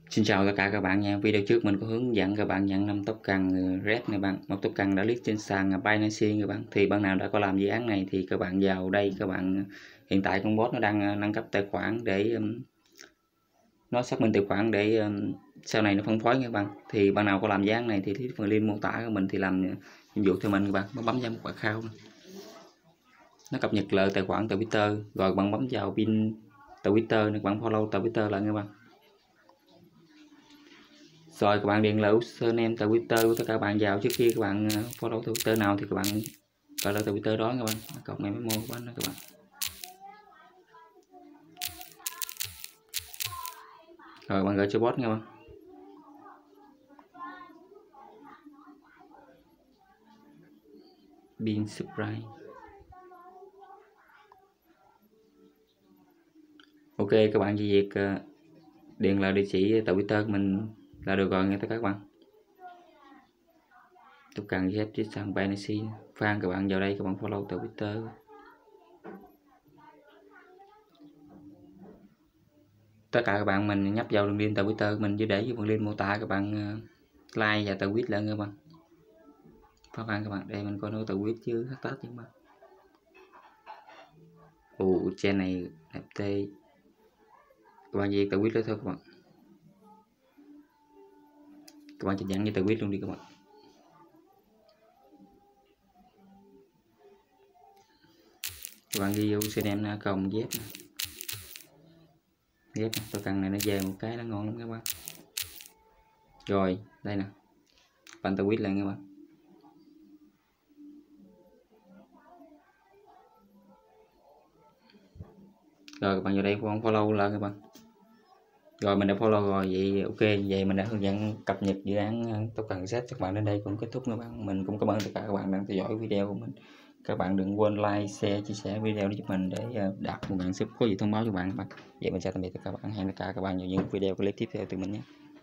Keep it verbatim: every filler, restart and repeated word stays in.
Xin chào tất cả các bạn nha. Video trước mình có hướng dẫn các bạn nhận năm tốc cần red này bạn. Một tốc cần đã list trên sàn Binance các bạn. Thì bạn nào đã có làm dự án này thì các bạn vào đây, các bạn hiện tại con bot nó đang nâng cấp tài khoản để um, nó xác minh tài khoản để um, sau này nó phân phối các bạn. Thì bạn nào có làm dự án này thì click phần link mô tả của mình thì làm nhiệm vụ cho mình các bạn. Bấm vào một quả khao. Nó cập nhật lại tài khoản Twitter, rồi bạn bấm vào pin Twitter, các bạn follow Twitter lại các bạn. Rồi các bạn điền lại username Twitter của tất cả các bạn vào trước khi các bạn follow Twitter nào thì các bạn gọi là Twitter đó các bạn. Cộng này memo của anh đó các bạn. Rồi bạn gửi cho bot nha bạn. Bin subscribe. Ok, các bạn chỉ việc điền lại địa chỉ Twitter của mình là được rồi nha tất cả các bạn. Tôi cần ghép trên sàn Binance fan, các bạn vào đây các bạn follow Twitter. Tất cả các bạn mình nhấp vào đường link Twitter của mình, chỉ để dưới phần link mô tả, các bạn like và tweet lên các bạn. Phá fan các bạn, đây mình coi nó tweet chứ hashtag chứ mà. Ồ, trên này ép tê. Các bạn gì tweet lên thôi các bạn. Các bạn chỉ dẫn như tweet luôn đi các bạn. Các bạn ghi vô username na cộng dép nè. Dép nè, tôi cần này nó về một cái nó ngon lắm các bạn. Rồi, đây nè. Bạn tweet lên các bạn. Rồi các bạn vào đây con follow lại các bạn. Rồi mình đã follow rồi, vậy ok, vậy mình đã hướng dẫn cập nhật dự án token set. Các bạn đến đây cũng kết thúc các bạn. Mình cũng cảm ơn tất cả các bạn đang theo dõi video của mình. Các bạn đừng quên like, share, chia sẻ video giúp mình để đạt một ngàn sub có gì thông báo cho bạn các bạn. Vậy mình sẽ tạm biệt tất cả các bạn, hẹn tất cả các bạn vào những video clip tiếp theo từ mình nhé.